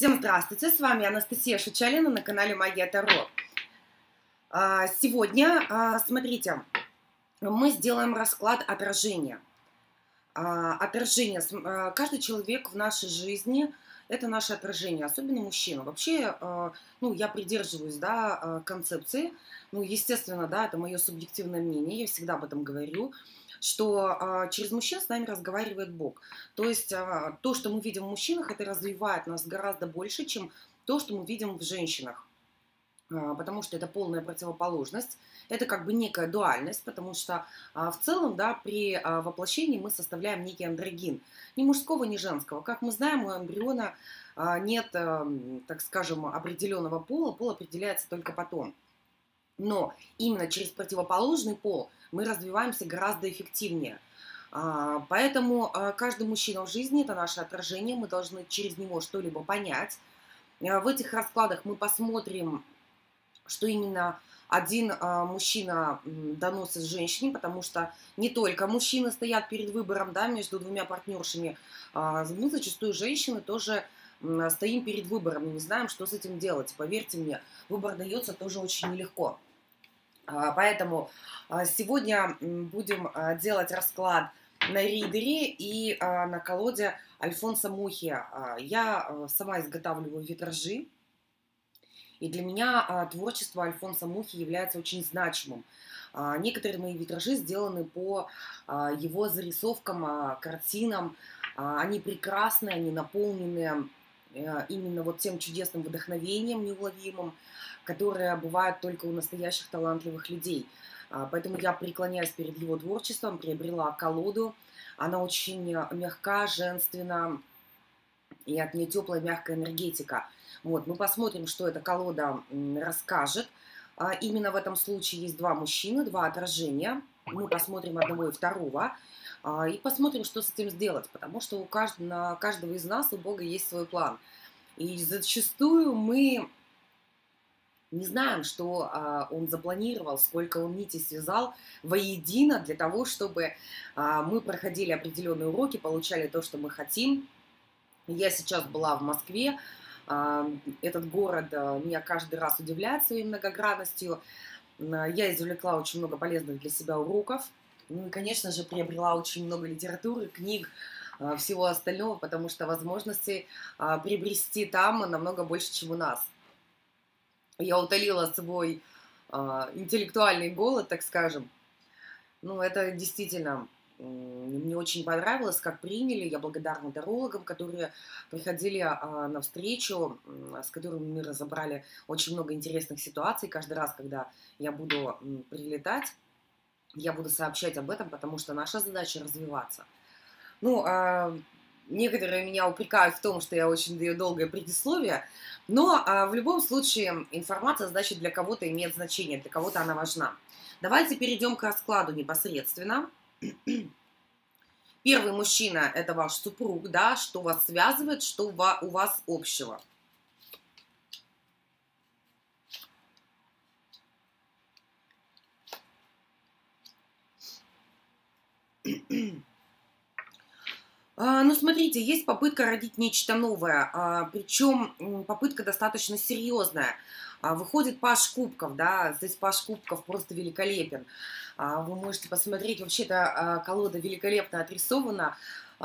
Всем здравствуйте, с вами Анастасия Шучалина на канале Магия Таро. Сегодня, смотрите, мы сделаем расклад отражения. Каждый человек в нашей жизни – это наше отражение, особенно мужчина. Вообще, я придерживаюсь, концепции, естественно, это мое субъективное мнение, я всегда об этом говорю, что через мужчин с нами разговаривает Бог. То есть то, что мы видим в мужчинах, это развивает нас гораздо больше, чем то, что мы видим в женщинах. Потому что это полная противоположность, это как бы некая дуальность, потому что в целом, при воплощении мы составляем некий андрогин, ни мужского, ни женского. Как мы знаем, у эмбриона нет, так скажем, определенного пола, пол определяется только потом. Но именно через противоположный пол мы развиваемся гораздо эффективнее. Поэтому каждый мужчина в жизни – это наше отражение, мы должны через него что-либо понять. В этих раскладах мы посмотрим, что именно один мужчина доносит женщине, потому что не только мужчины стоят перед выбором между двумя партнершами, мы зачастую женщины тоже стоим перед выбором и не знаем, что с этим делать. Поверьте мне, выбор дается тоже очень нелегко. Поэтому сегодня будем делать расклад на ридере и на колоде Альфонсо Мухи. Я сама изготавливаю витражи. И для меня творчество Альфонсо Мухи является очень значимым. Некоторые мои витражи сделаны по его зарисовкам, картинам. Они прекрасны, они наполнены именно вот тем чудесным вдохновением неуловимым, которое бывает только у настоящих талантливых людей. Поэтому я преклоняюсь перед его творчеством, приобрела колоду. Она очень мягка, женственна, и от нее теплая, мягкая энергетика. Вот, мы посмотрим, что эта колода расскажет. Именно в этом случае есть два мужчины, два отражения. Мы посмотрим одного и второго. И посмотрим, что с этим сделать. Потому что у каждого из нас, у Бога есть свой план. И зачастую мы не знаем, что он запланировал, сколько он нитей связал воедино для того, чтобы мы проходили определенные уроки, получали то, что мы хотим. Я сейчас была в Москве. Этот город меня каждый раз удивляет своей многогранностью. Я извлекла очень много полезных для себя уроков. Ну и, конечно же, приобрела очень много литературы, книг, всего остального, потому что возможностей приобрести там намного больше, чем у нас. Я утолила свой интеллектуальный голод, так скажем. Ну, это действительно... Мне очень понравилось, как приняли. Я благодарна тарологам, которые приходили на встречу, с которыми мы разобрали очень много интересных ситуаций. Каждый раз, когда я буду прилетать, я буду сообщать об этом, потому что наша задача развиваться. Некоторые меня упрекают в том, что я очень даю долгое предисловие, но в любом случае информация, значит, для кого-то имеет значение, для кого-то она важна. Давайте перейдем к раскладу непосредственно. Первый мужчина – это ваш супруг, что вас связывает, что у вас общего. Смотрите, есть попытка родить нечто новое, причем попытка достаточно серьезная. Выходит паж кубков, здесь паж кубков просто великолепен. Вы можете посмотреть, вообще-то колода великолепно отрисована.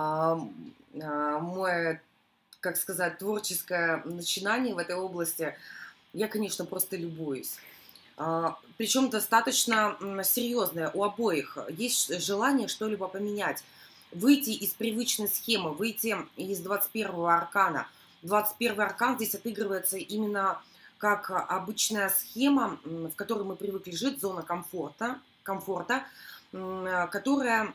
Мое, как сказать, творческое начинание в этой области, я, конечно, просто любуюсь. Причем достаточно серьезное у обоих. Есть желание что-либо поменять. Выйти из привычной схемы, выйти из 21-го аркана. 21-й аркан здесь отыгрывается именно как обычная схема, в которой мы привыкли жить, зона комфорта, которая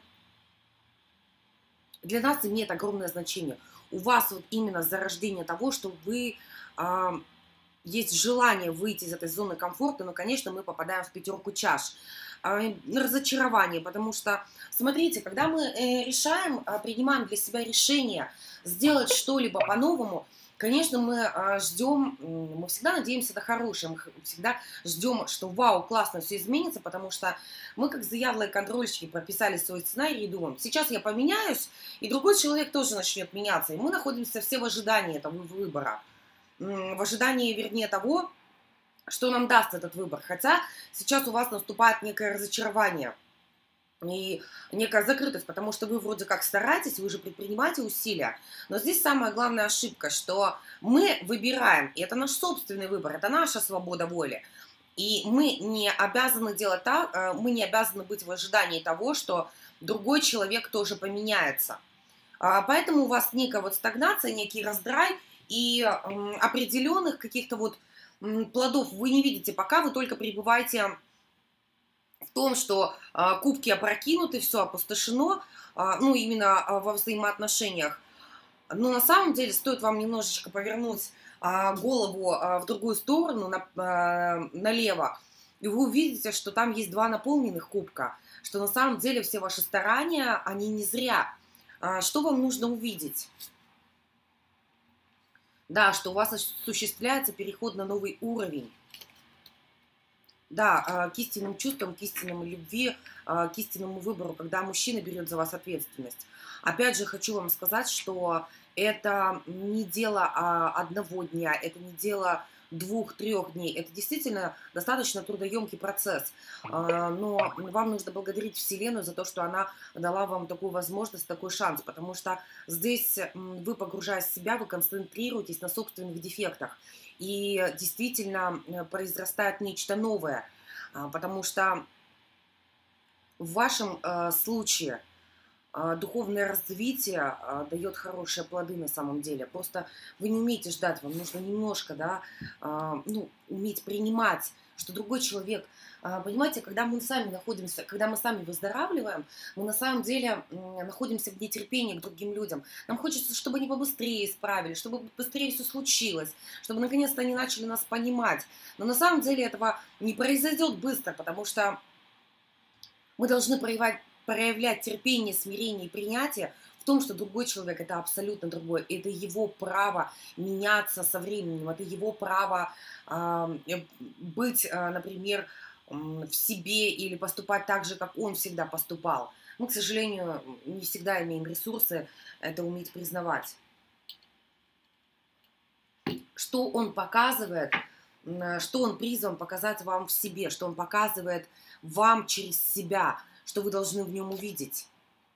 для нас имеет огромное значение. У вас вот именно зарождение того, что вы... есть желание выйти из этой зоны комфорта, но, конечно, мы попадаем в пятерку чаш. Разочарование, потому что, смотрите, когда мы принимаем для себя решение сделать что-либо по-новому, конечно, мы ждем, мы всегда надеемся на хорошее, мы всегда ждем, что вау, классно, все изменится, потому что мы, как заядлые контрольщики, прописали свой сценарий и думаем, сейчас я поменяюсь, и другой человек тоже начнет меняться, и мы находимся все в ожидании этого выбора. в ожидании, вернее, того, что нам даст этот выбор. Хотя сейчас у вас наступает некое разочарование и некая закрытость, потому что вы вроде как стараетесь, вы же предпринимаете усилия, но здесь самая главная ошибка, что мы выбираем, и это наш собственный выбор, это наша свобода воли, и мы не обязаны делать так, мы не обязаны быть в ожидании того, что другой человек тоже поменяется. Поэтому у вас некая вот стагнация, некий раздрай, и определенных каких-то вот плодов вы не видите, пока вы только пребываете в том, что кубки опрокинуты, все опустошено, ну, именно во взаимоотношениях. Но на самом деле стоит вам немножечко повернуть голову в другую сторону, налево, и вы увидите, что там есть два наполненных кубка, что на самом деле все ваши старания, они не зря. Что вам нужно увидеть? Да, что у вас осуществляется переход на новый уровень. Да, к истинным чувствам, к истинному любви, к истинному выбору, когда мужчина берет за вас ответственность. Опять же, хочу вам сказать, что это не дело одного дня, это не дело 2-3 дней. Это действительно достаточно трудоемкий процесс. Но вам нужно благодарить Вселенную за то, что она дала вам такую возможность, такой шанс. Потому что здесь вы, погружаясь в себя, вы концентрируетесь на собственных дефектах. И действительно произрастает нечто новое. Потому что в вашем случае духовное развитие дает хорошие плоды на самом деле. Просто вы не умеете ждать, вам нужно немножко, да, ну, уметь принимать, что другой человек, понимаете, когда мы сами находимся, когда мы сами выздоравливаем, мы на самом деле находимся в нетерпении к другим людям. Нам хочется, чтобы они побыстрее исправили, чтобы быстрее все случилось, чтобы наконец-то они начали нас понимать. Но на самом деле этого не произойдет быстро, потому что мы должны проявлять терпение, смирение и принятие в том, что другой человек это абсолютно другой. Это его право меняться со временем, это его право быть, например, в себе или поступать так же, как он всегда поступал. Мы, к сожалению, не всегда имеем ресурсы это уметь признавать. Что он показывает, что он призван показать вам в себе, что он показывает вам через себя, что вы должны в нем увидеть.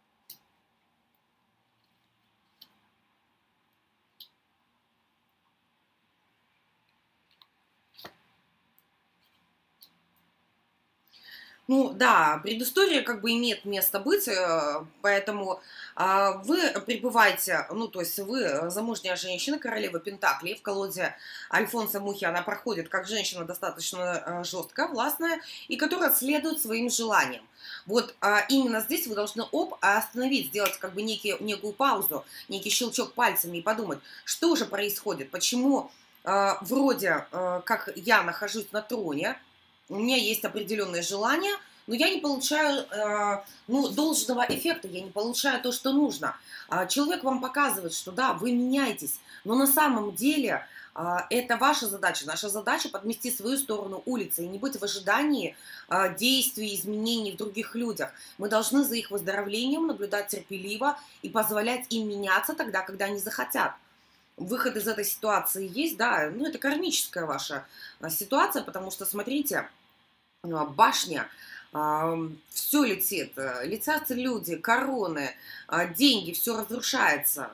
Ну да, предыстория как бы имеет место быть, поэтому вы пребываете, ну то есть вы замужняя женщина, королева Пентаклей, в колоде Альфонса Мухи она проходит как женщина достаточно жесткая, властная и которая следует своим желаниям. Вот именно здесь вы должны остановить, сделать как бы некую паузу, некий щелчок пальцами и подумать, что же происходит, почему вроде как я нахожусь на троне, у меня есть определенные желания, но я не получаю ну, должного эффекта, я не получаю то, что нужно. Человек вам показывает, что да, вы меняетесь, но на самом деле это ваша задача. Наша задача подмести свою сторону улицы и не быть в ожидании действий, изменений в других людях. Мы должны за их выздоровлением наблюдать терпеливо и позволять им меняться тогда, когда они захотят. Выход из этой ситуации есть, да, ну это кармическая ваша ситуация, потому что, смотрите, башня, все летит, летят люди, короны, деньги, все разрушается.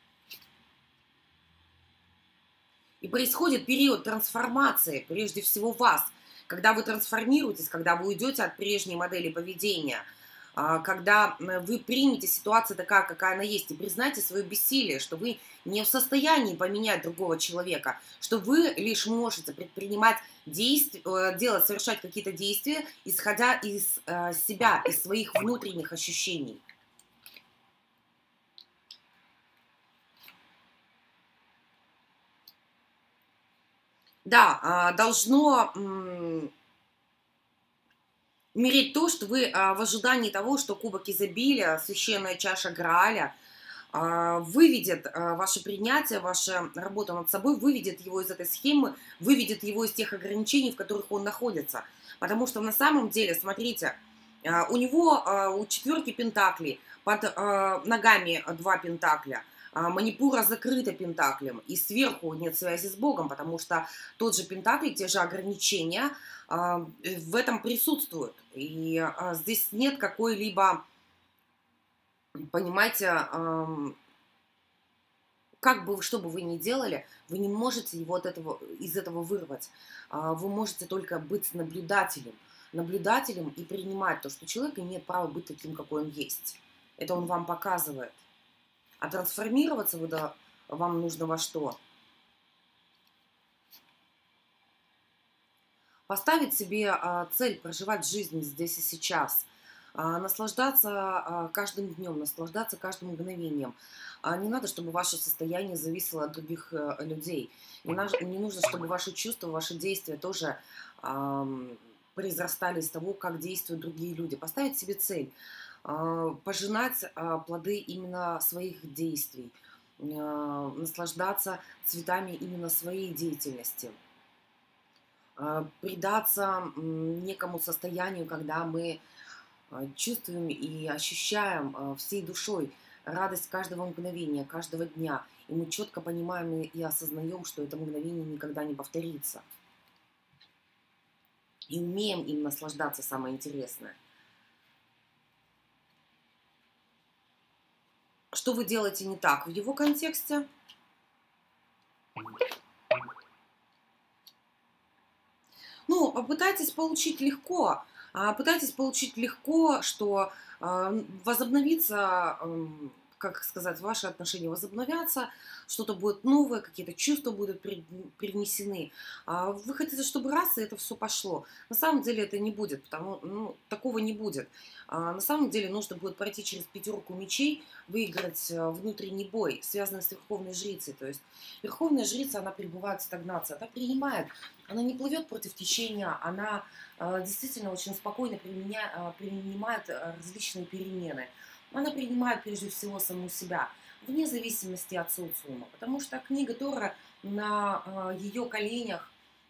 И происходит период трансформации, прежде всего вас, когда вы трансформируетесь, когда вы уйдете от прежней модели поведения, когда вы примете ситуацию такая, какая она есть, и признаете свое бессилие, что вы не в состоянии поменять другого человека, что вы лишь можете предпринимать действия, совершать какие-то действия, исходя из себя, из своих внутренних ощущений. Да, должно умереть то, что вы в ожидании того, что кубок изобилия, священная чаша Грааля, выведет ваше принятие, ваша работа над собой, выведет его из этой схемы, выведет его из тех ограничений, в которых он находится. Потому что на самом деле, смотрите, у него, у четверки пентаклей, под ногами 2 пентакля, Манипура закрыта пентаклем, и сверху нет связи с Богом, потому что тот же пентакль, те же ограничения в этом присутствуют. И здесь нет какой-либо, понимаете, как бы, что бы вы ни делали, вы не можете его из этого вырвать. Вы можете только быть наблюдателем и принимать то, что человек имеет право быть таким, какой он есть. Это он вам показывает. А трансформироваться вам нужно во что? Поставить себе цель проживать жизнь здесь и сейчас, наслаждаться каждым днем, наслаждаться каждым мгновением. Не надо, чтобы ваше состояние зависело от других людей. Не нужно, чтобы ваши чувства, ваши действия тоже произрастали из того, как действуют другие люди. Поставить себе цель, пожинать плоды именно своих действий, наслаждаться цветами именно своей деятельности, предаться некому состоянию, когда мы чувствуем и ощущаем всей душой радость каждого мгновения, каждого дня. И мы четко понимаем и осознаем, что это мгновение никогда не повторится. И умеем им наслаждаться, самое интересное. Что вы делаете не так в его контексте? Ну, попытайтесь получить легко. Пытайтесь получить легко, что возобновится, как сказать, ваши отношения возобновятся, что-то будет новое, какие-то чувства будут привнесены. Вы хотите, чтобы раз, и это все пошло. На самом деле это не будет, такого не будет. На самом деле нужно будет пройти через пятерку мечей, выиграть внутренний бой, связанный с Верховной Жрицей. То есть Верховная Жрица, она пребывает в стагнации, она принимает, она не плывет против течения, она действительно очень спокойно принимает различные перемены. Она принимает прежде всего саму себя, вне зависимости от социума. Потому что книга Тора на ее коленях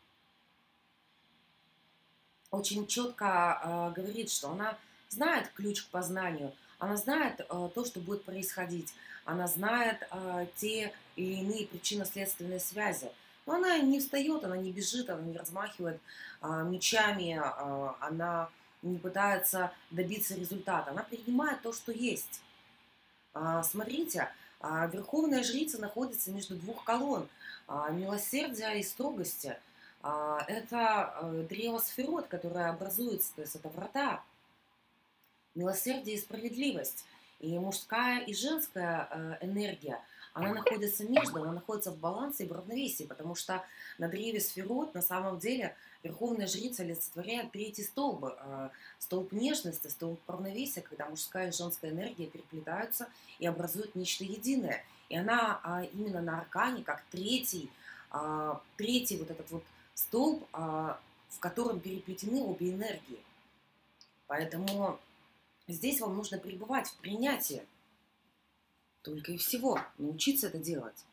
очень четко говорит, что она знает ключ к познанию, она знает то, что будет происходить, она знает те или иные причинно-следственные связи. Но она не встает, она не бежит, она не размахивает мечами, она не пытается добиться результата. Она принимает то, что есть. Смотрите, Верховная Жрица находится между двух колонн милосердия и строгости. Это древо Сферот, которое образуется, то есть это врата. Милосердие и справедливость. И мужская, и женская энергия, она находится между, она находится в балансе и в равновесии, потому что на древе Сферот на самом деле Верховная Жрица олицетворяет третий столб, столб нежности, столб равновесия, когда мужская и женская энергия переплетаются и образуют нечто единое. И она именно на аркане, как третий вот этот вот столб, в котором переплетены обе энергии. Поэтому здесь вам нужно пребывать в принятии. Только и всего. Научиться это делать.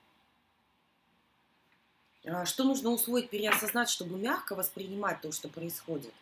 Что нужно усвоить, переосознать, чтобы мягко воспринимать то, что происходит?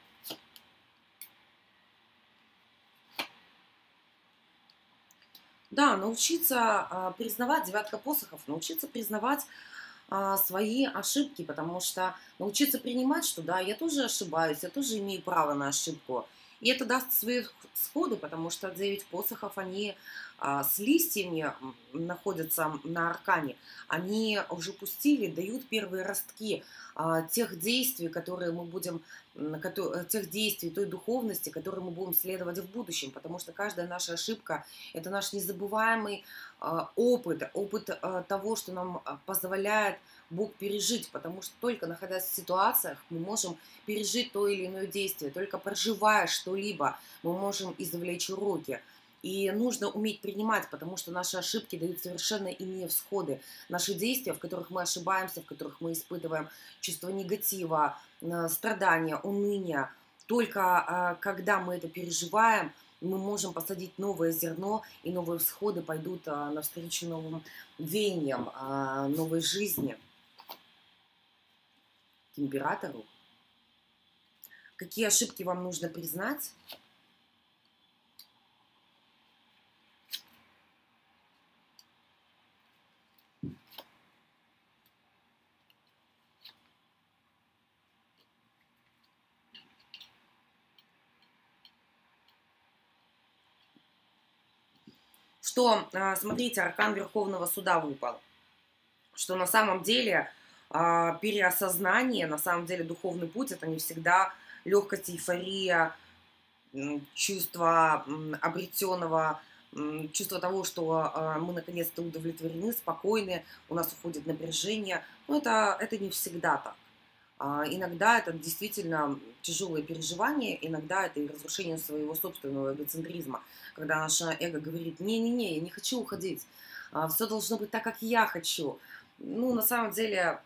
Да, научиться признавать, девятка посохов, научиться признавать свои ошибки, потому что научиться принимать, что да, я тоже ошибаюсь, я тоже имею право на ошибку. И это даст свои сходы, потому что 9 посохов, они с листьями находятся на аркане. Они уже пустили, дают первые ростки тех действий, которые мы будем, тех действий, той духовности, которые мы будем следовать в будущем. Потому что каждая наша ошибка – это наш незабываемый опыт того, что нам позволяет Бог пережить, потому что только находясь в ситуациях, мы можем пережить то или иное действие, только проживая что-либо, мы можем извлечь уроки. И нужно уметь принимать, потому что наши ошибки дают совершенно иные всходы. Наши действия, в которых мы ошибаемся, в которых мы испытываем чувство негатива, страдания, уныния, только когда мы это переживаем, мы можем посадить новое зерно, и новые всходы пойдут навстречу новым веяниям, новой жизни. К императору. Какие ошибки вам нужно признать? что, смотрите, аркан Верховного Суда выпал, что на самом деле переосознание, на самом деле духовный путь — это не всегда легкость, эйфория, чувство обретенного, чувство того, что мы наконец-то удовлетворены, спокойны, у нас уходит напряжение. Но это не всегда так. Иногда это действительно тяжелые переживания, иногда это и разрушение своего собственного эгоцентризма, когда наше эго говорит: не-не-не, я не хочу уходить, все должно быть так, как я хочу. Ну, на самом деле,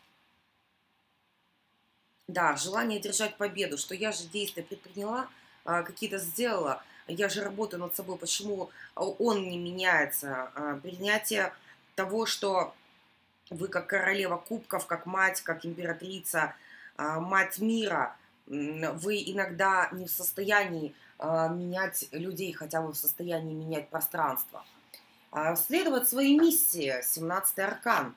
да, желание держать победу, что я же действия предприняла, какие-то сделала, я же работаю над собой, почему он не меняется? Принятие того, что вы как королева кубков, как мать, как императрица, мать мира, вы иногда не в состоянии менять людей, хотя вы в состоянии менять пространство. Следовать своей миссии, 17-й аркан.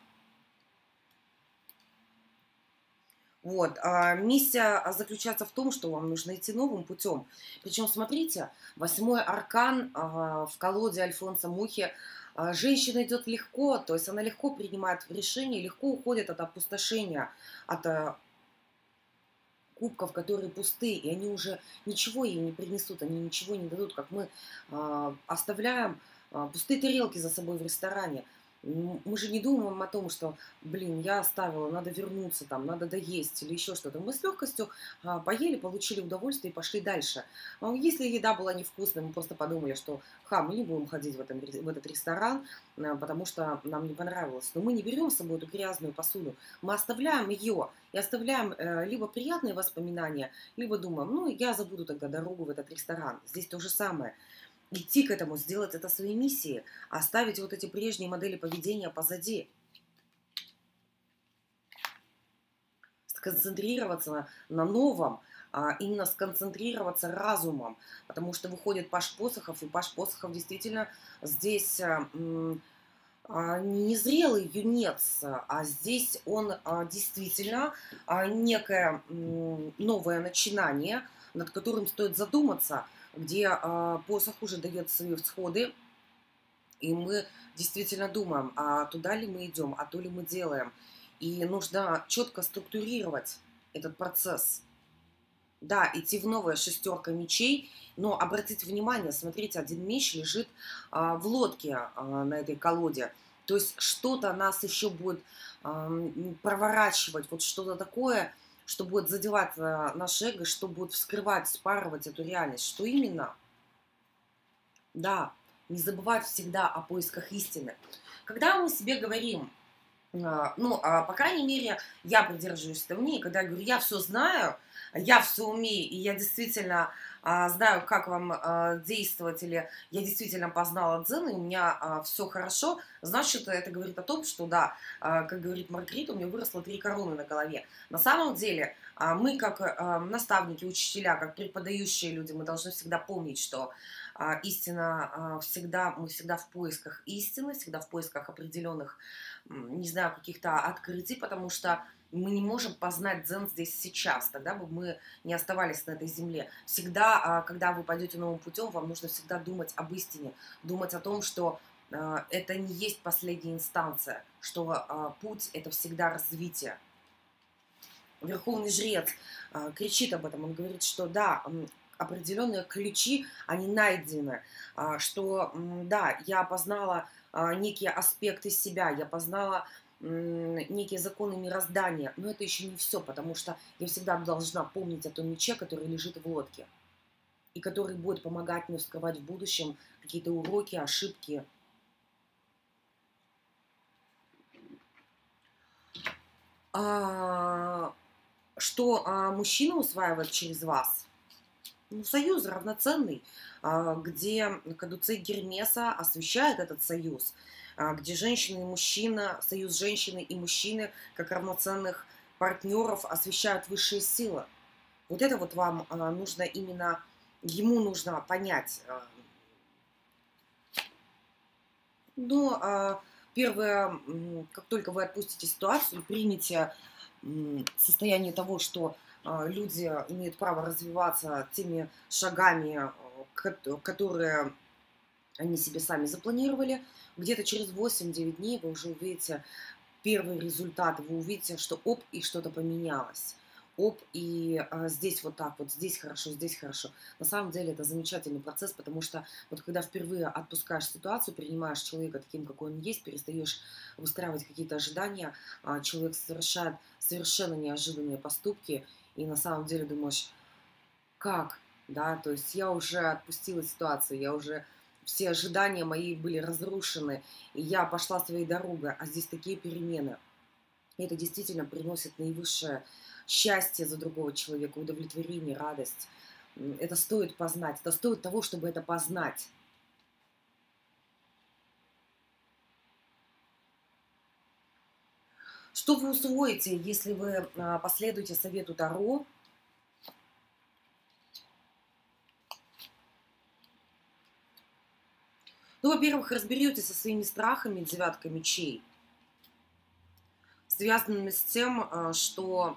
Вот, миссия заключается в том, что вам нужно идти новым путем. Причем, смотрите, 8-й аркан в колоде Альфонса Мухи. Женщина идет легко, то есть она легко принимает решения, легко уходит от опустошения, от кубков, которые пустые, и они уже ничего ей не принесут, они ничего не дадут, как мы оставляем пустые тарелки за собой в ресторане. Мы же не думаем о том, что, блин, я оставила, надо вернуться, там, надо доесть или еще что-то. Мы с легкостью поели, получили удовольствие и пошли дальше. Если еда была невкусной, мы просто подумали, что мы не будем ходить в этот ресторан, потому что нам не понравилось. Но мы не берем с собой эту грязную посуду, мы оставляем ее и оставляем либо приятные воспоминания, либо думаем: ну, я забуду тогда дорогу в этот ресторан. Здесь то же самое. Идти к этому, сделать это своей миссией, оставить вот эти прежние модели поведения позади. Сконцентрироваться на новом, именно сконцентрироваться разумом, потому что выходит Паш Посохов, и Паш Посохов действительно здесь не незрелый юнец, а здесь он действительно некое новое начинание, над которым стоит задуматься, где посох уже дает свои всходы, и мы действительно думаем, а туда ли мы идем, а то ли мы делаем. И нужно четко структурировать этот процесс. Да, идти в новое, 6 мечей, но обратите внимание, смотрите, один меч лежит в лодке на этой колоде. То есть что-то нас еще будет проворачивать, вот что-то такое, что будет задевать наше эго, что будет вскрывать, спарывать эту реальность. Что именно? Да, не забывать всегда о поисках истины. Когда мы себе говорим, по крайней мере, я придерживаюсь этого мнения, когда я говорю: я все знаю, я все умею, и я действительно знаю, как вам действовать, или я действительно познала дзен, и у меня все хорошо, значит, это говорит о том, что да, как говорит Маргарита, у меня выросло 3 короны на голове. На самом деле, мы как наставники, учителя, как преподающие люди, мы должны всегда помнить, что истина мы всегда в поисках истины, всегда в поисках определенных, не знаю, каких-то открытий, потому что мы не можем познать дзен здесь сейчас, тогда бы мы не оставались на этой земле. Всегда, когда вы пойдете новым путем, вам нужно всегда думать об истине, думать о том, что это не есть последняя инстанция, что путь — это всегда развитие. Верховный жрец кричит об этом, он говорит, что да, определенные ключи, они найдены, что да, я познала некие аспекты себя, я познала некие законы мироздания, но это еще не все, потому что я всегда должна помнить о том мече, который лежит в лодке, и который будет помогать мне вскрывать в будущем какие-то уроки, ошибки. Что мужчина усваивает через вас? Союз равноценный, где кадуцей Гермеса освещает этот союз, где женщина и мужчина, союз женщины и мужчины, как равноценных партнеров, освещают высшие силы. Вот это вот вам нужно именно, ему нужно понять. Но первое, как только вы отпустите ситуацию, примите состояние того, что люди имеют право развиваться теми шагами, которые они себе сами запланировали. Где-то через 8-9 дней вы уже увидите первый результат, вы увидите, что оп, и что-то поменялось. Оп, и здесь вот так вот, здесь хорошо, здесь хорошо. На самом деле это замечательный процесс, потому что вот когда впервые отпускаешь ситуацию, принимаешь человека таким, какой он есть, перестаешь выстраивать какие-то ожидания, человек совершает совершенно неожиданные поступки, и на самом деле думаешь, как, да, то есть я уже отпустила ситуацию, я уже все ожидания мои были разрушены, и я пошла своей дорогой, а здесь такие перемены. И это действительно приносит наивысшее счастье за другого человека, удовлетворение, радость. Это стоит познать, это стоит того, чтобы это познать. Что вы усвоите, если вы последуете совету Таро? Ну, во-первых, разберетесь со своими страхами, девятка мечей, связанными с тем, что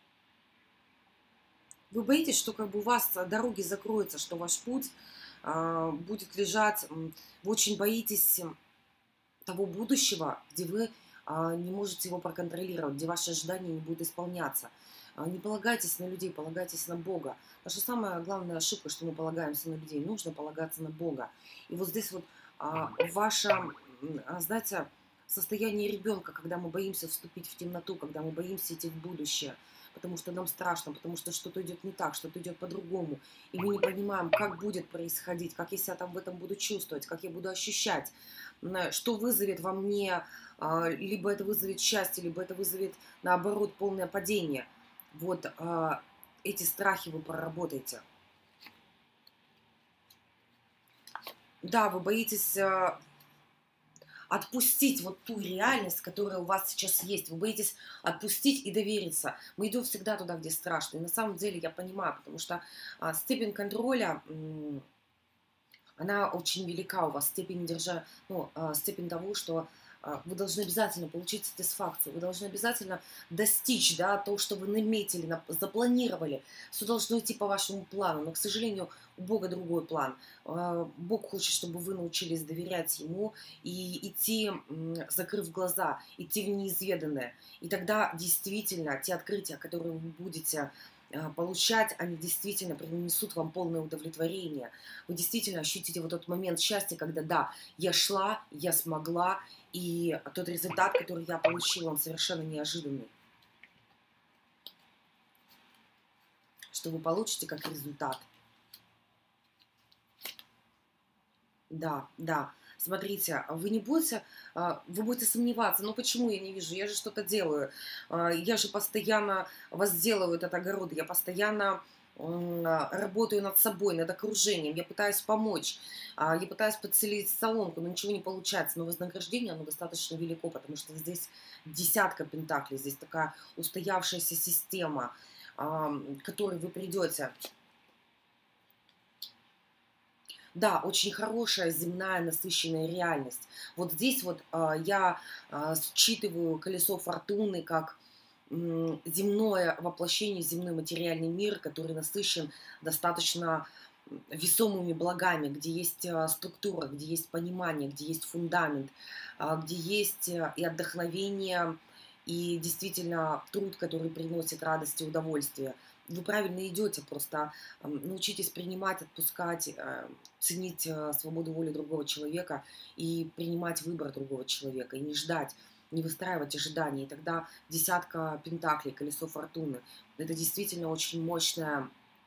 вы боитесь, что как бы у вас дороги закроются, что ваш путь будет лежать, вы очень боитесь того будущего, где вы не можете его проконтролировать, где ваши ожидания не будут исполняться. Не полагайтесь на людей, полагайтесь на Бога. Наша самая главная ошибка, что мы полагаемся на людей, нужно полагаться на Бога. И вот здесь вот ваше, знаете, состояние ребенка, когда мы боимся вступить в темноту, когда мы боимся идти в будущее, потому что нам страшно, потому что что-то идет не так, что-то идет по-другому, и мы не понимаем, как будет происходить, как я себя там в этом буду чувствовать, как я буду ощущать, что вызовет во мне, либо это вызовет счастье, либо это вызовет, наоборот, полное падение. Вот эти страхи вы проработаете. Да, вы боитесь отпустить вот ту реальность, которая у вас сейчас есть. Вы боитесь отпустить и довериться. Мы идем всегда туда, где страшно. И на самом деле я понимаю, потому что степень контроля, она очень велика у вас. Степень степень того, что вы должны обязательно получить сатисфакцию, вы должны обязательно достичь, да, то, что вы наметили, запланировали. Все должно идти по вашему плану, но, к сожалению, у Бога другой план. Бог хочет, чтобы вы научились доверять Ему и идти, закрыв глаза, идти в неизведанное. И тогда действительно те открытия, которые вы будете получать, они действительно принесут вам полное удовлетворение. Вы действительно ощутите вот тот момент счастья, когда да, я шла, я смогла, и тот результат, который я получила, он совершенно неожиданный. Что вы получите как результат. Да, да. Смотрите, вы не будете, вы будете сомневаться, ну почему я не вижу, я же что-то делаю, я же постоянно возделываю этот огород, я постоянно работаю над собой, над окружением, я пытаюсь помочь, я пытаюсь подселить соломку, но ничего не получается, но вознаграждение, оно достаточно велико, потому что здесь десятка пентаклей, здесь такая устоявшаяся система, к которой вы придете. Да, очень хорошая земная насыщенная реальность. Вот здесь вот я считываю колесо фортуны как земное воплощение, земной материальный мир, который насыщен достаточно весомыми благами, где есть структура, где есть понимание, где есть фундамент, где есть и отдохновение, и действительно труд, который приносит радость и удовольствие. Вы правильно идете, просто научитесь принимать, отпускать, ценить свободу воли другого человека и принимать выбор другого человека, и не ждать, не выстраивать ожидания. И тогда десятка пентаклей, колесо фортуны. Это действительно очень мощное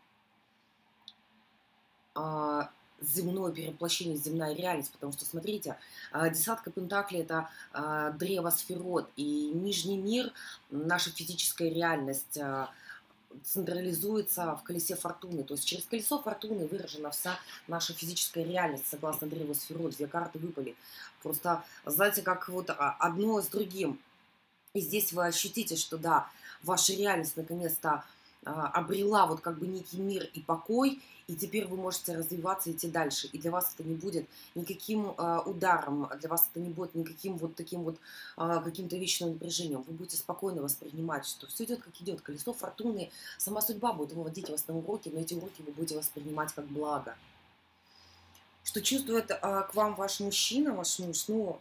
земное перевоплощение, земная реальность, потому что, смотрите, десятка пентаклей – это древо сферот, и нижний мир, наша физическая реальность централизуется в колесе фортуны. То есть через колесо фортуны выражена вся наша физическая реальность, согласно древу сферот. Две карты выпали. Просто, знаете, как вот одно с другим. И здесь вы ощутите, что да, ваша реальность наконец-то обрела вот как бы некий мир и покой, и теперь вы можете развиваться и идти дальше. И для вас это не будет никаким ударом, для вас это не будет никаким вот таким вот каким-то вечным напряжением. Вы будете спокойно воспринимать, что все идет как идет. Колесо фортуны, сама судьба будет выводить вас на уроки, но эти уроки вы будете воспринимать как благо. Что чувствует к вам ваш мужчина, ваш муж? Ну,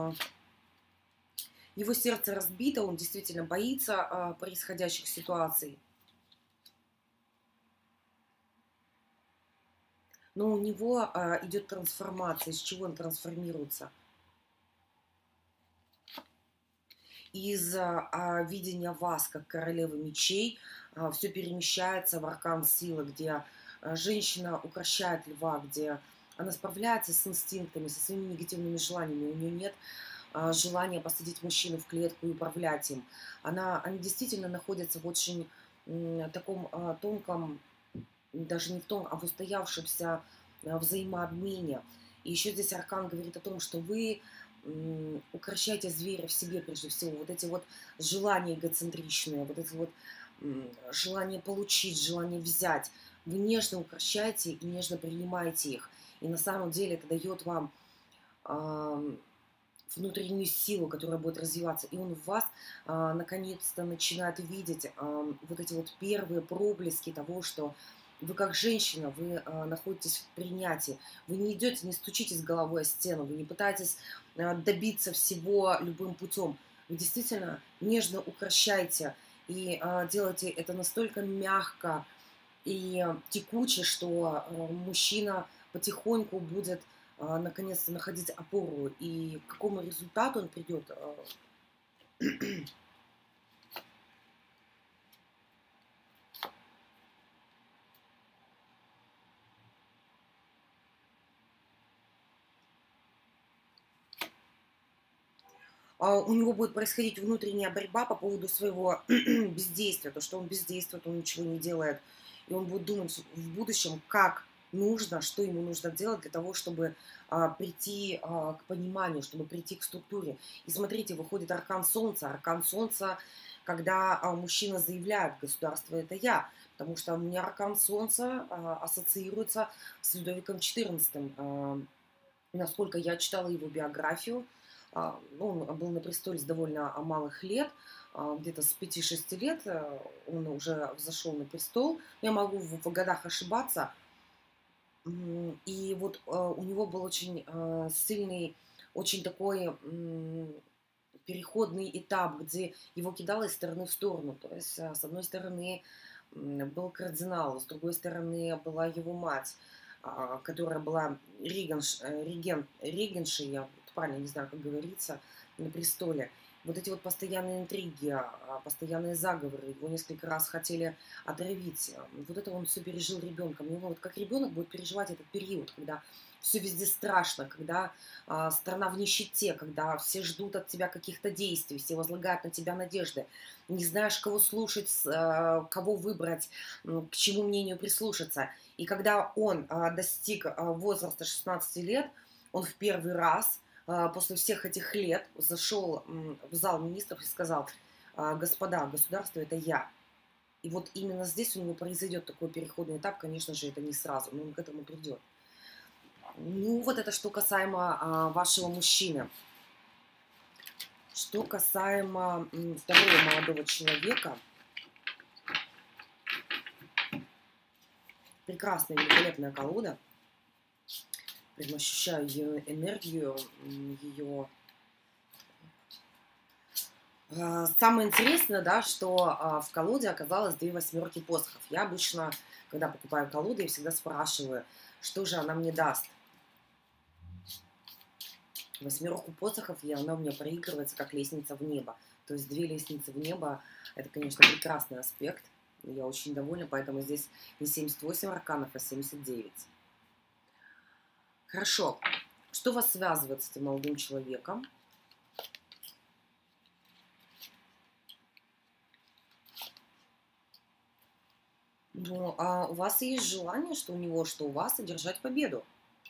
его сердце разбито, он действительно боится происходящих ситуаций. Но у него идет трансформация. Из чего он трансформируется? Из видения вас как королевы мечей все перемещается в аркан силы, где женщина укрощает льва, где она справляется с инстинктами, со своими негативными желаниями. У нее нет желания посадить мужчину в клетку и управлять им. Они действительно находятся в очень таком тонком, даже не в том, а в устоявшемся взаимообмене. И еще здесь аркан говорит о том, что вы укрощайте зверя в себе прежде всего. Вот эти вот желания эгоцентричные, вот эти вот желания получить, желания взять. Вы нежно укрощаете и нежно принимаете их. И на самом деле это дает вам внутреннюю силу, которая будет развиваться. И он в вас наконец-то начинает видеть вот эти вот первые проблески того, что вы как женщина, вы находитесь в принятии. Вы не идете, не стучитесь головой о стену, вы не пытаетесь добиться всего любым путем. Вы действительно нежно укрощаете и делаете это настолько мягко и текуче, что мужчина потихоньку будет наконец-то находить опору. И к какому результату он придет? У него будет происходить внутренняя борьба по поводу своего бездействия, то, что он бездействует, он ничего не делает. И он будет думать в будущем, как нужно, что ему нужно делать для того, чтобы прийти к пониманию, чтобы прийти к структуре. И смотрите, выходит аркан Солнца. Аркан Солнца, когда мужчина заявляет: государство — это я. Потому что у меня аркан Солнца ассоциируется с Людовиком XIV. Насколько я читала его биографию, он был на престоле с довольно малых лет, где-то с 5-6 лет он уже взошел на престол. Я могу в годах ошибаться. И вот у него был очень сильный, очень такой переходный этап, где его кидало из стороны в сторону. То есть с одной стороны был кардинал, с другой стороны была его мать, которая была регеншей, я правильно не знаю, как говорится, на престоле. Вот эти вот постоянные интриги, постоянные заговоры, его несколько раз хотели отравить. Вот это он все пережил ребенком. И вот как ребенок будет переживать этот период, когда все везде страшно, когда страна в нищете, когда все ждут от тебя каких-то действий, все возлагают на тебя надежды. Не знаешь, кого слушать, кого выбрать, к чему мнению прислушаться. И когда он достиг возраста 16 лет, он в первый раз после всех этих лет зашел в зал министров и сказал: господа, государство — это я. И вот именно здесь у него произойдет такой переходный этап. Конечно же, это не сразу, но он к этому придет. Ну, вот это что касаемо вашего мужчины. Что касаемо второго молодого человека. Прекрасная, великолепная колода. Прям ощущаю ее энергию, ее... Самое интересное, да, что в колоде оказалось 2 восьмерки посохов. Я обычно, когда покупаю колоду, я всегда спрашиваю, что же она мне даст. Восьмерку посохов, и она у меня проигрывается как лестница в небо. То есть 2 лестницы в небо — это, конечно, прекрасный аспект. Я очень довольна, поэтому здесь не 78 арканов, а 79. Хорошо. Что вас связывает с этим молодым человеком? Ну, а у вас есть желание, что у него, что у вас, одержать победу.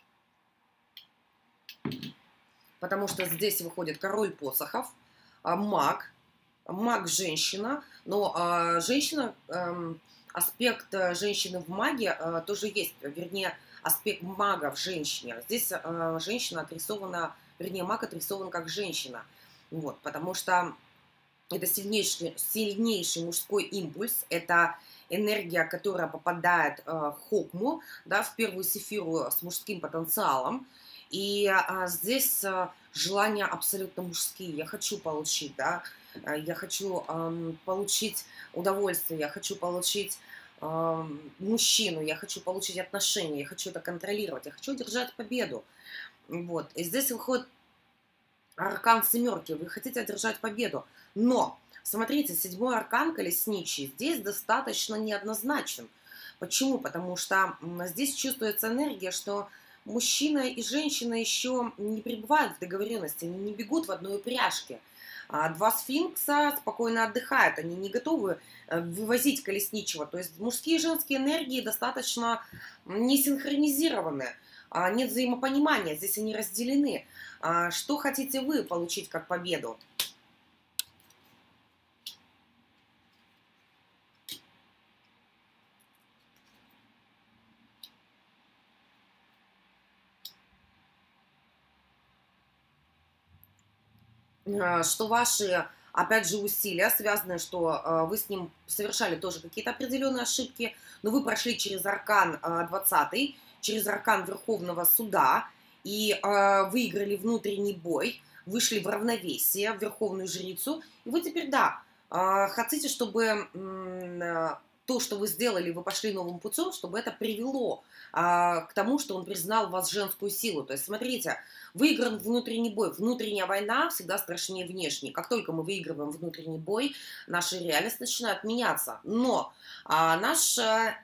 Потому что здесь выходит король посохов, маг, маг-женщина, но женщина, аспект женщины в маге тоже есть, вернее, аспект мага в женщине. Здесь женщина отрисована, вернее, маг отрисован как женщина. Вот, потому что это сильнейший мужской импульс, это энергия, которая попадает в хокму, да, в первую сефиру с мужским потенциалом. И здесь желания абсолютно мужские. Я хочу получить, да, я хочу получить удовольствие, я хочу получить мужчину, я хочу получить отношения, я хочу это контролировать, я хочу одержать победу. Вот. И здесь выходит аркан семерки, вы хотите одержать победу. Но, смотрите, седьмой аркан колесничий здесь достаточно неоднозначен. Почему? Потому что здесь чувствуется энергия, что мужчина и женщина еще не пребывают в договоренности, они не бегут в одной упряжке. Два сфинкса спокойно отдыхают, они не готовы вывозить колесничего. То есть мужские и женские энергии достаточно не синхронизированы, нет взаимопонимания, здесь они разделены. Что хотите вы получить как победу? Что ваши, опять же, усилия связаны, что вы с ним совершали тоже какие-то определенные ошибки, но вы прошли через аркан 20, через аркан Верховного Суда и выиграли внутренний бой, вышли в равновесие, в Верховную Жрицу, и вы теперь, да, хотите, чтобы то, что вы сделали, вы пошли новым путем, чтобы это привело к тому, что он признал в вас женскую силу. То есть, смотрите, выигран внутренний бой. Внутренняя война всегда страшнее внешней. Как только мы выигрываем внутренний бой, наша реальность начинает меняться. Но наше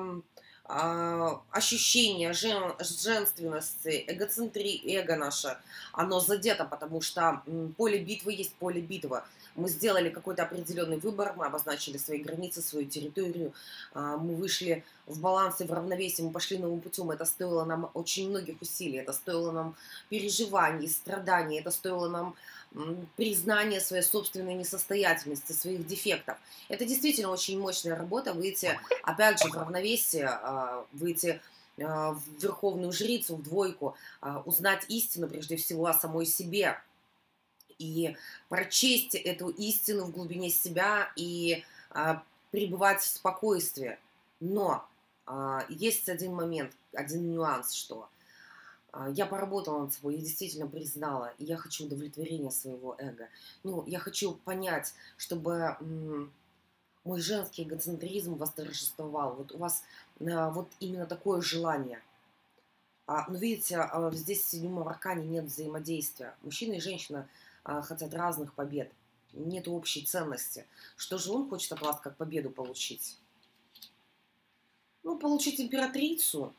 ощущение женственности, эго наше, оно задето, потому что поле битвы есть поле битвы. Мы сделали какой-то определенный выбор, мы обозначили свои границы, свою территорию, мы вышли в баланс и в равновесие, мы пошли новым путем. Это стоило нам очень многих усилий, это стоило нам переживаний, страданий, это стоило нам признания своей собственной несостоятельности, своих дефектов. Это действительно очень мощная работа, выйти, опять же, в равновесие, выйти в Верховную Жрицу, в двойку, узнать истину, прежде всего, о самой себе, и прочесть эту истину в глубине себя и пребывать в спокойствии. Но есть один момент, один нюанс, что я поработала над собой, я действительно признала, и я хочу удовлетворения своего эго. Ну, я хочу понять, чтобы мой женский эгоцентризм восторжествовал. Вот у вас вот именно такое желание. Но видите, здесь в седьмом аркане нет взаимодействия. Мужчина и женщина хотят разных побед. Нет общей ценности. Что же он хочет от вас как победу получить? Ну, получить императрицу.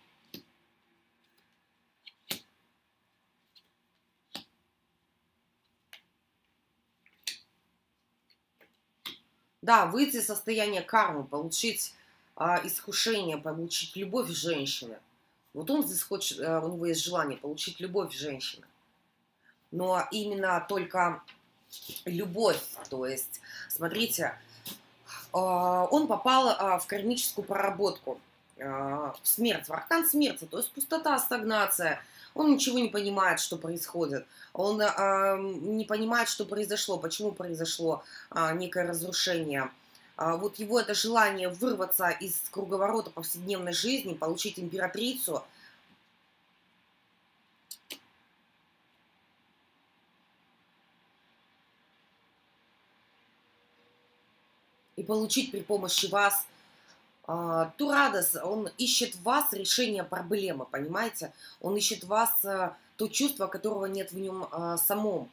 Да, выйти из состояния кармы, получить искушение, получить любовь женщины. Вот он здесь хочет, у него есть желание получить любовь женщины. Но именно только любовь, то есть, смотрите, он попал в кармическую проработку, в смерть, в аркан смерти, то есть пустота, стагнация. Он ничего не понимает, что происходит. Он не понимает, что произошло, почему произошло некое разрушение. Вот его это желание вырваться из круговорота повседневной жизни, получить императрицу, и получить при помощи вас ту радость, он ищет в вас решение проблемы, понимаете? Он ищет в вас то чувство, которого нет в нем самом.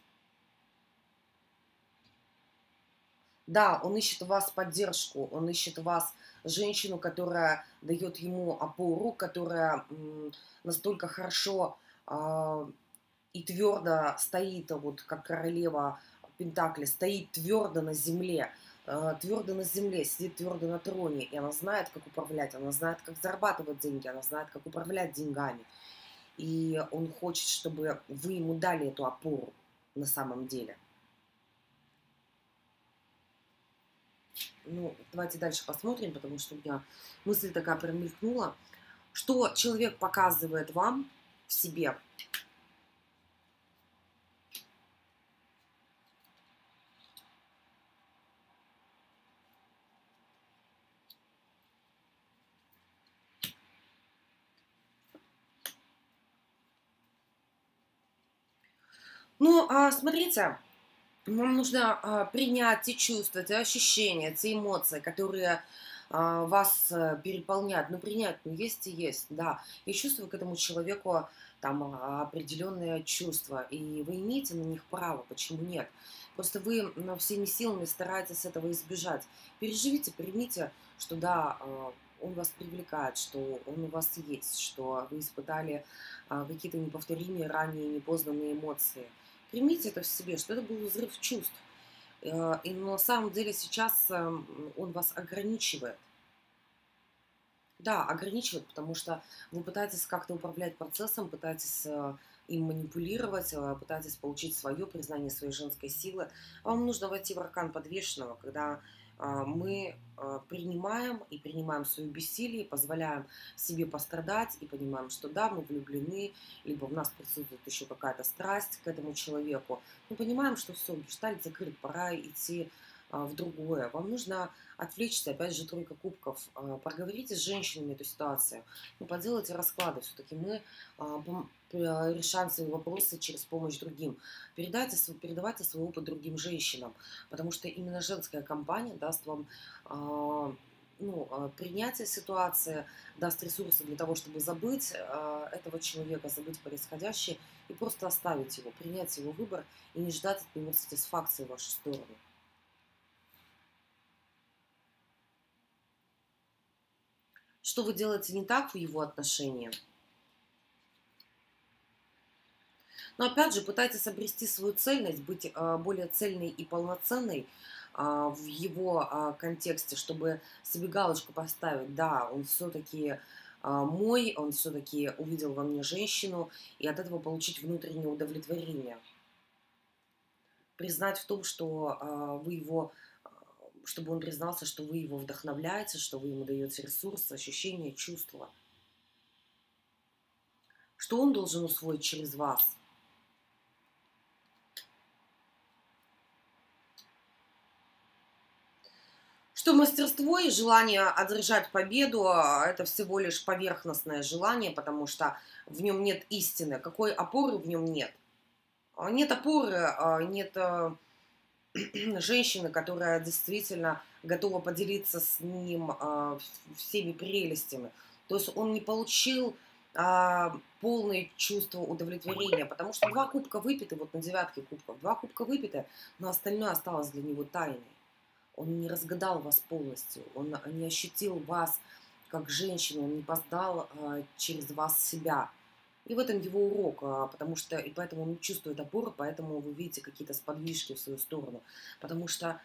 Да, он ищет в вас поддержку, он ищет в вас женщину, которая дает ему опору, которая настолько хорошо и твердо стоит, вот как королева Пентакли, стоит твердо на земле, сидит твердо на троне, и она знает, как управлять, она знает, как зарабатывать деньги, она знает, как управлять деньгами. И он хочет, чтобы вы ему дали эту опору на самом деле. Ну, давайте дальше посмотрим, потому что у меня мысль такая промелькнула. Что человек показывает вам в себе? Ну, смотрите, вам нужно принять те чувства, те ощущения, те эмоции, которые вас переполняют. Ну, принять, ну, есть и есть, да. Я чувствую к этому человеку там определенные чувства, и вы имеете на них право, почему нет? Просто вы всеми силами стараетесь этого избежать. Переживите, примите, что да, он вас привлекает, что он у вас есть, что вы испытали какие-то неповторимые, ранее непознанные эмоции. Примите это в себе, что это был взрыв чувств. И на самом деле сейчас он вас ограничивает. Да, ограничивает, потому что вы пытаетесь как-то управлять процессом, пытаетесь им манипулировать, пытаетесь получить свое признание своей женской силы. Вам нужно войти в аркан подвешенного, когда мы принимаем и принимаем свое бессилие, позволяем себе пострадать и понимаем, что да, мы влюблены, либо в нас присутствует еще какая-то страсть к этому человеку. Мы понимаем, что все, гештальт закрыт, пора идти в другое. Вам нужно отвлечься, опять же, тройка кубков, проговорите с женщинами эту ситуацию, ну, поделайте расклады, все-таки мы решаем свои вопросы через помощь другим. Передавайте свой опыт другим женщинам, потому что именно женская компания даст вам принятие ситуации, даст ресурсы для того, чтобы забыть этого человека, забыть происходящее и просто оставить его, принять его выбор и не ждать от него сатисфакции в вашу сторону. Что вы делаете не так в его отношении? Но опять же, пытайтесь обрести свою цельность, быть более цельной и полноценной в его контексте, чтобы себе галочку поставить. Да, он все-таки мой, он все-таки увидел во мне женщину, и от этого получить внутреннее удовлетворение. Признать в том, что вы его, чтобы он признался, что вы его вдохновляете, что вы ему даете ресурсы, ощущения, чувства. Что он должен усвоить через вас? Что мастерство и желание одержать победу – это всего лишь поверхностное желание, потому что в нем нет истины. Какой опоры в нем нет? Нет опоры, нет женщины, которая действительно готова поделиться с ним всеми прелестями. То есть он не получил полное чувство удовлетворения, потому что 2 кубка выпиты, вот на 9 кубков, 2 кубка выпиты, но остальное осталось для него тайной. Он не разгадал вас полностью, он не ощутил вас как женщину, он не познал через вас себя. И в этом его урок, потому что, и поэтому он не чувствует опоры, поэтому вы видите какие-то сподвижки в свою сторону. Потому что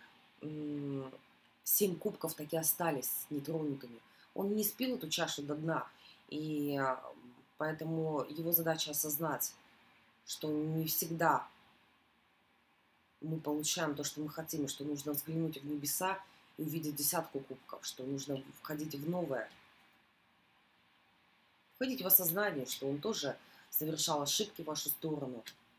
7 кубков таки остались нетронутыми. Он не спил эту чашу до дна, и поэтому его задача осознать, что не всегда мы получаем то, что мы хотим, и что нужно взглянуть в небеса и увидеть 10 кубков, что нужно входить в новое. Входить в осознание, что он тоже совершал ошибки в вашу сторону.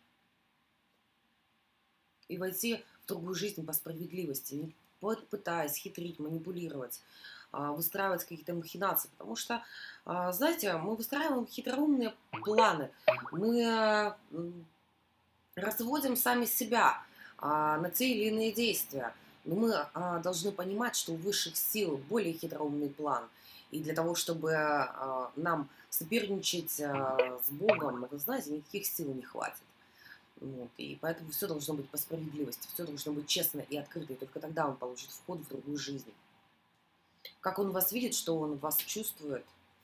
И войти в другую жизнь по справедливости, не пытаясь хитрить, манипулировать, выстраивать какие-то махинации. Потому что, знаете, мы выстраиваем хитроумные планы. Мы разводим сами себя на те или иные действия. Но мы должны понимать, что у высших сил более хитроумный план. И для того, чтобы нам соперничать с Богом, вы знаете, никаких сил не хватит. Вот. И поэтому все должно быть по справедливости, все должно быть честно и открыто. И только тогда он получит вход в другую жизнь. Как он вас видит, что он вас чувствует.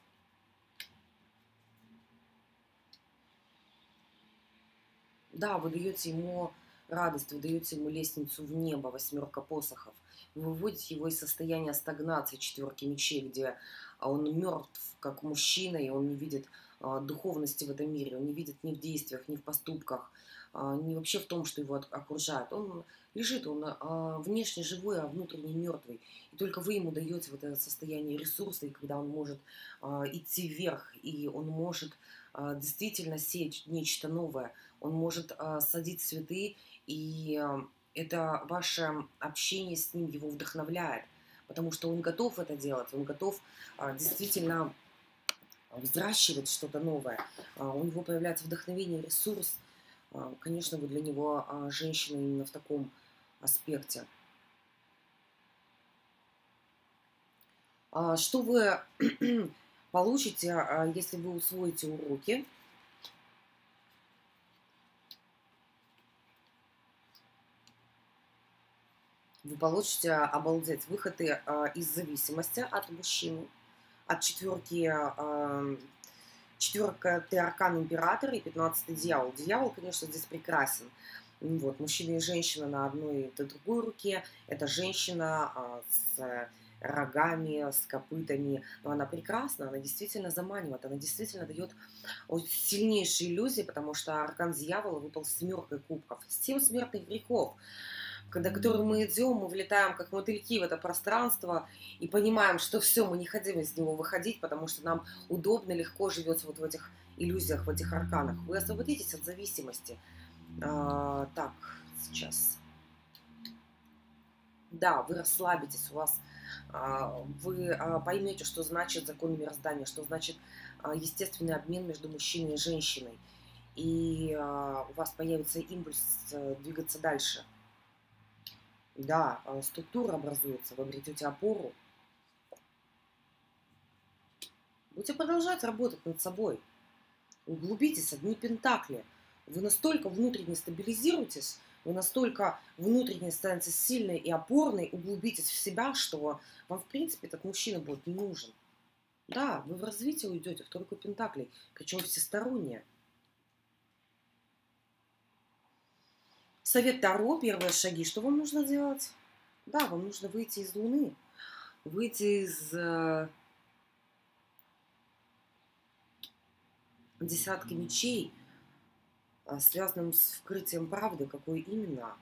Да, вы даете ему радость, вы даете ему лестницу в небо, 8 посохов. Вы выводите его из состояния стагнации, 4 мечей, где он мертв, как мужчина, и он не видит духовности в этом мире, он не видит ни в действиях, ни в поступках, ни вообще в том, что его окружает. Он лежит, он внешне живой, а внутренне мертвый. И только вы ему даете вот это состояние ресурса, и когда он может идти вверх, и он может действительно сеять нечто новое, он может садить цветы, и это ваше общение с ним его вдохновляет, потому что он готов это делать, он готов действительно взращивать что-то новое, у него появляется вдохновение, ресурс, Конечно, вы для него женщина именно в таком аспекте. Что вы получите, если вы усвоите уроки? Вы получите, обалдеть, выходы из зависимости от мужчины, от четверки, четверка ты аркан императора и 15-й дьявол. Дьявол, конечно, здесь прекрасен. Вот, мужчина и женщина на одной и другой руке. Это женщина с рогами, с копытами. Но она прекрасна, она действительно заманивает, она действительно дает сильнейшие иллюзии, потому что аркан дьявола выпал с семеркой кубков. 7 смертных грехов, когда которым мы идем, мы влетаем как мотыльки в это пространство и понимаем, что все, мы не хотим из него выходить, потому что нам удобно, легко живется вот в этих иллюзиях, в этих арканах. Вы освободитесь от зависимости. Так, сейчас. Да, вы расслабитесь, у вас вы поймете, что значит закон мироздания, что значит естественный обмен между мужчиной и женщиной. И у вас появится импульс двигаться дальше. Да, структура образуется, вы обретете опору. Будете продолжать работать над собой. Углубитесь, одни пентакли. Вы настолько внутренне стабилизируетесь, вы настолько внутренне станете сильной и опорной, углубитесь в себя, что вам, в принципе, этот мужчина будет не нужен. Да, вы в развитие уйдете в тройку пентаклей, причем всесторонне. Совет Таро, первые шаги. Что вам нужно делать? Да, вам нужно выйти из Луны, выйти из десятки мечей, связанным с вскрытием правды, какой именно.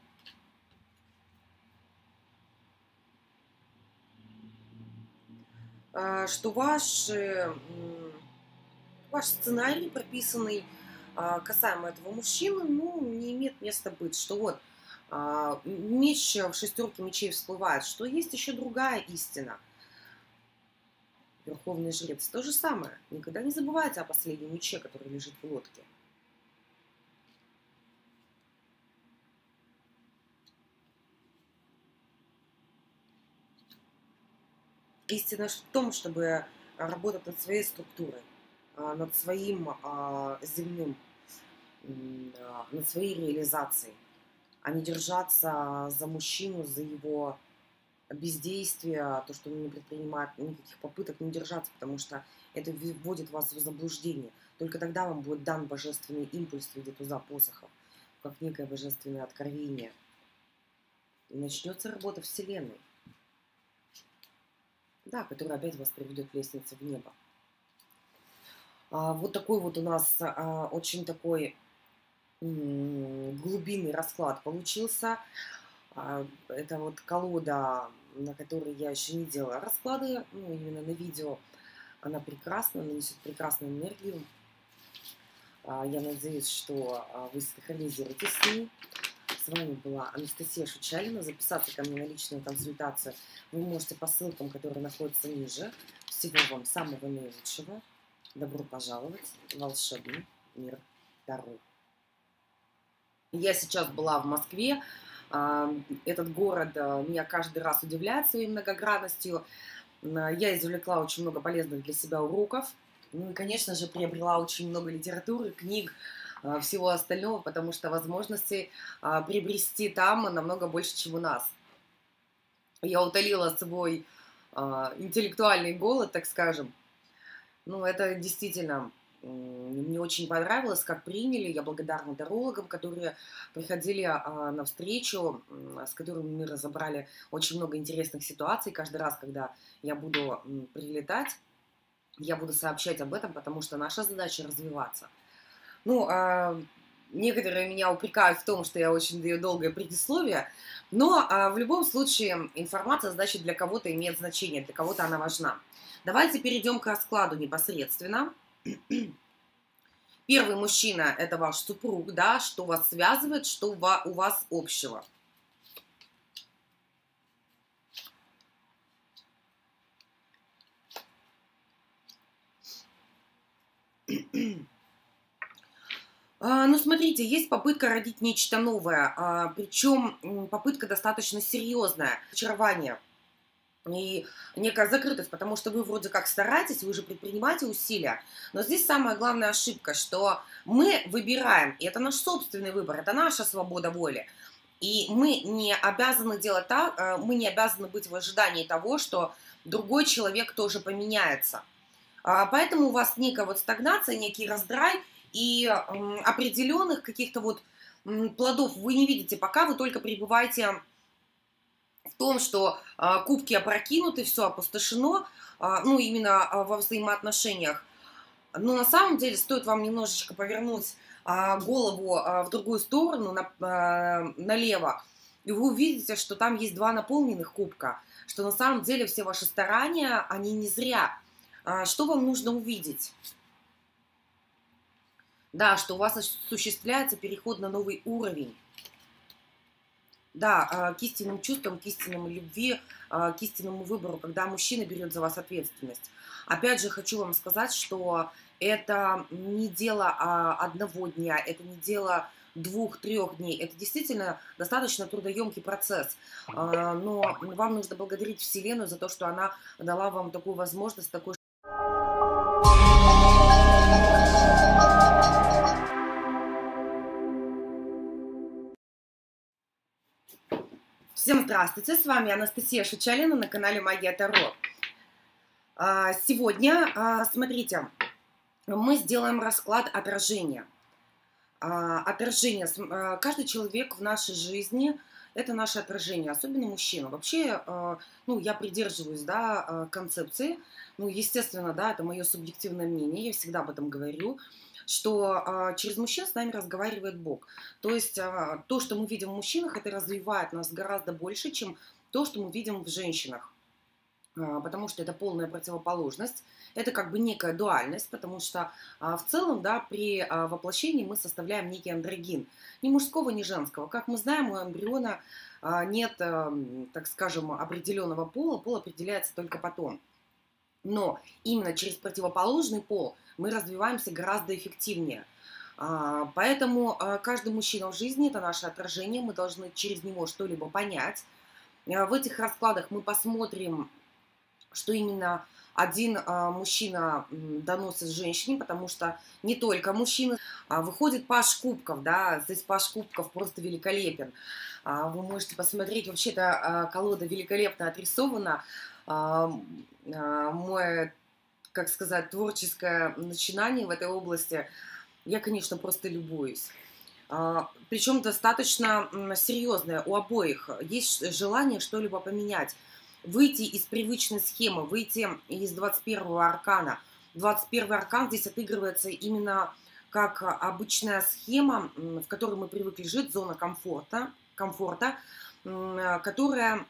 Что ваш сценарий, прописанный касаемо этого мужчины, ну, не имеет места быть. Что вот меч в шестерке мечей всплывает, что есть еще другая истина. Верховный жрец. То же самое. Никогда не забывайте о последнем мече, который лежит в лодке. Истина в том, чтобы работать над своей структурой, над своим земным, над своей реализацией, а не держаться за мужчину, за его бездействие, то, что он не предпринимает никаких попыток, не держаться, потому что это вводит вас в заблуждение. Только тогда вам будет дан божественный импульс в виде туза посохов, как некое божественное откровение. И начнется работа Вселенной. Да, которая опять вас приведет к лестнице в небо. Вот такой вот у нас очень такой глубинный расклад получился. Это вот колода, на которой я еще не делала расклады, ну, именно на видео. Она прекрасна, она несет прекрасную энергию. Я надеюсь, что вы синхронизируетесь с ней. С вами была Анастасия Шучалина. Записаться ко мне на личную консультацию вы можете по ссылкам, которые находятся ниже. Всего вам самого наилучшего. Добро пожаловать в волшебный мир Таро. Я сейчас была в Москве. Этот город меня каждый раз удивляет своей многогранностью. Я извлекла очень много полезных для себя уроков. Ну и, конечно же, приобрела очень много литературы, книг, всего остального, потому что возможностей приобрести там намного больше, чем у нас. Я утолила свой интеллектуальный голод, так скажем. Ну, это действительно мне очень понравилось, как приняли. Я благодарна тарологам, которые приходили на встречу, с которыми мы разобрали очень много интересных ситуаций. Каждый раз, когда я буду прилетать, я буду сообщать об этом, потому что наша задача развиваться. Ну, некоторые меня упрекают в том, что я очень даю долгое предисловие, но в любом случае информация, значит, для кого-то имеет значение, для кого-то она важна. Давайте перейдем к раскладу непосредственно. Первый мужчина – это ваш супруг, да, что вас связывает, что у вас общего. Ну, смотрите, есть попытка родить нечто новое, причем попытка достаточно серьезная. Очарование и некая закрытость, потому что вы вроде как стараетесь, вы же предпринимаете усилия, но здесь самая главная ошибка, что мы выбираем, и это наш собственный выбор, это наша свобода воли, и мы не обязаны делать так, мы не обязаны быть в ожидании того, что другой человек тоже поменяется. Поэтому у вас некая вот стагнация, некий раздрай, и определенных каких-то вот плодов вы не видите, пока вы только пребываете в том, что кубки опрокинуты, все опустошено, ну, именно во взаимоотношениях. Но на самом деле стоит вам немножечко повернуть голову в другую сторону, налево, и вы увидите, что там есть два наполненных кубка, что на самом деле все ваши старания, они не зря. Что вам нужно увидеть? Да, что у вас осуществляется переход на новый уровень. Да, к истинным чувствам, к истинному любви, к истинному выбору, когда мужчина берет за вас ответственность. Опять же, хочу вам сказать, что это не дело одного дня, это не дело 2-3 дней. Это действительно достаточно трудоемкий процесс. Но вам нужно благодарить Вселенную за то, что она дала вам такую возможность, такой. Всем здравствуйте, с вами Анастасия Шичалина на канале Магия Таро. Сегодня, смотрите, мы сделаем расклад отражения. Отражение. Каждый человек в нашей жизни – это наше отражение, особенно мужчина. Вообще, ну, я придерживаюсь, да, концепции, ну, естественно, да, это мое субъективное мнение, я всегда об этом говорю, что через мужчин с нами разговаривает Бог. То есть то, что мы видим в мужчинах, это развивает нас гораздо больше, чем то, что мы видим в женщинах. Потому что это полная противоположность, это как бы некая дуальность, потому что в целом, да, при воплощении мы составляем некий андрогин, ни мужского, ни женского. Как мы знаем, у эмбриона нет, так скажем, определенного пола, пол определяется только потом. Но именно через противоположный пол мы развиваемся гораздо эффективнее. Поэтому каждый мужчина в жизни – это наше отражение, мы должны через него что-либо понять. В этих раскладах мы посмотрим, что именно один мужчина доносит женщине, потому что не только мужчины. Выходит паж кубков, да, здесь паж кубков просто великолепен. Вы можете посмотреть, вообще-то колода великолепно отрисована. Мое, как сказать, творческое начинание в этой области, я, конечно, просто любуюсь. Причем достаточно серьезное у обоих. Есть желание что-либо поменять. Выйти из привычной схемы, выйти из 21-го аркана. 21-й аркан здесь отыгрывается именно как обычная схема, в которой мы привыкли жить, зона комфорта, которая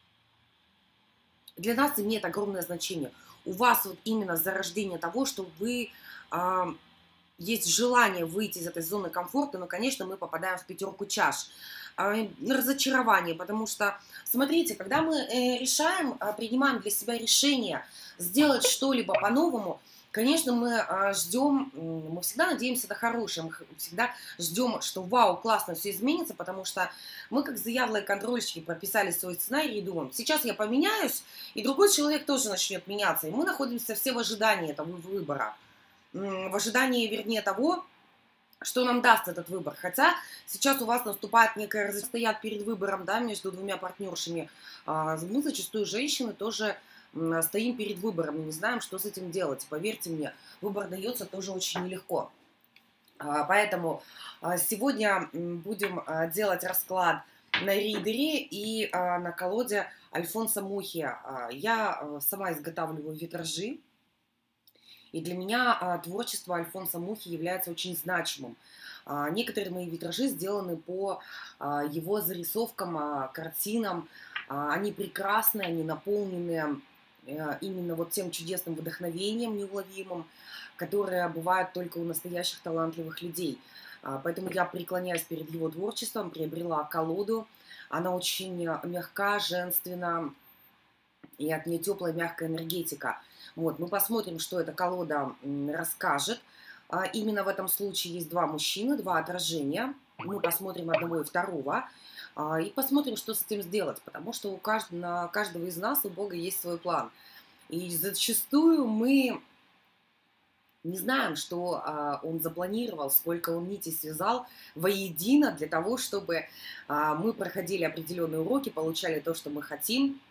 для нас имеет огромное значение. У вас вот именно зарождение того, что вы есть желание выйти из этой зоны комфорта, но, конечно, мы попадаем в пятерку чаш. Разочарование, потому что, смотрите, когда мы решаем, принимаем для себя решение сделать что-либо по-новому, конечно, мы ждем, мы всегда надеемся на хорошее, мы всегда ждем, что вау, классно, все изменится, потому что мы, как заядлые контрольщики, прописали свой сценарий и думаем, сейчас я поменяюсь, и другой человек тоже начнет меняться, и мы находимся все в ожидании этого выбора, в ожидании, вернее, того, что нам даст этот выбор. Хотя сейчас у вас наступает некое стоят перед выбором, да, между двумя партнершами. Мы, зачастую женщины, тоже стоим перед выбором и не знаем, что с этим делать. Поверьте мне, выбор дается тоже очень нелегко. Поэтому сегодня будем делать расклад на ридере и на колоде Альфонсо Мухи. Я сама изготавливаю витражи. И для меня творчество Альфонсо Мухи является очень значимым. Некоторые мои витражи сделаны по его зарисовкам, картинам. Они прекрасны, они наполнены именно вот тем чудесным вдохновением неуловимым, которое бывает только у настоящих талантливых людей. Поэтому я преклоняюсь перед его творчеством, приобрела колоду. Она очень мягка, женственна, и от нее теплая, мягкая энергетика. Вот, мы посмотрим, что эта колода расскажет. Именно в этом случае есть два мужчины, два отражения. Мы посмотрим одного и второго и посмотрим, что с этим сделать, потому что на каждого из нас, у Бога есть свой план. И зачастую мы не знаем, что он запланировал, сколько он нитей связал воедино для того, чтобы мы проходили определенные уроки, получали то, что мы хотим,